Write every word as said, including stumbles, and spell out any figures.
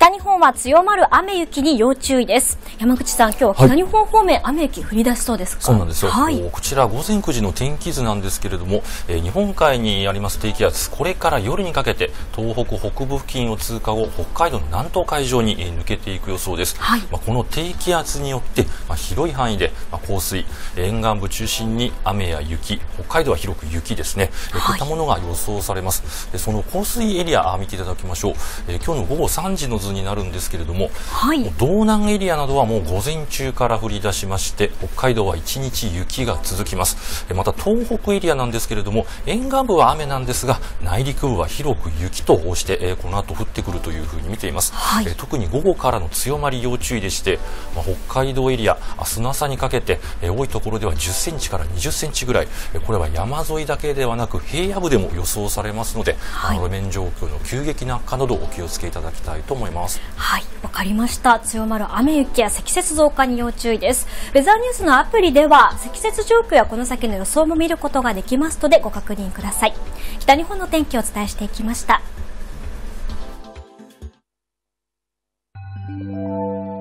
北日本は強まる雨雪に要注意です。山口さん、今日は北日本方面、はい、雨雪降り出しそうですか？ そうなんですよ、 はい、 こちら午前くじの天気図なんですけれども、えー、日本海にあります低気圧、これから夜にかけて東北北部付近を通過後、北海道の南東海上に、えー、抜けていく予想です。はい、まあ、この低気圧によって、まあ、広い範囲で、まあ、降水、沿岸部中心に雨や雪、北海道は広く雪ですね、はい、こういったものが予想されます。でその降水エリア見ていただきましょう。えー、今日の午後さんじの図になるんですけれども、はい、道南エリアなどはもう午前中から降り出しまして、北海道は一日雪が続きます。また東北エリアなんですけれども、沿岸部は雨なんですが、内陸部は広く雪として、えー、この後降ってくるというふうに見ています。はい、えー、特に午後からの強まり要注意でして、まあ、北海道エリア、明日の朝にかけて、えー、多いところではじゅっセンチからにじゅっセンチぐらい、えー、これは山沿いだけではなく平野部でも予想されますので、はい、路面状況の急激な悪化などお気をつけいただきたいと思います。 はい、わかりました。強まる雨雪や積雪増加に要注意です。ウェザーニュースのアプリでは積雪状況やこの先の予想も見ることができますのでご確認ください。北日本の天気をお伝えしていきました。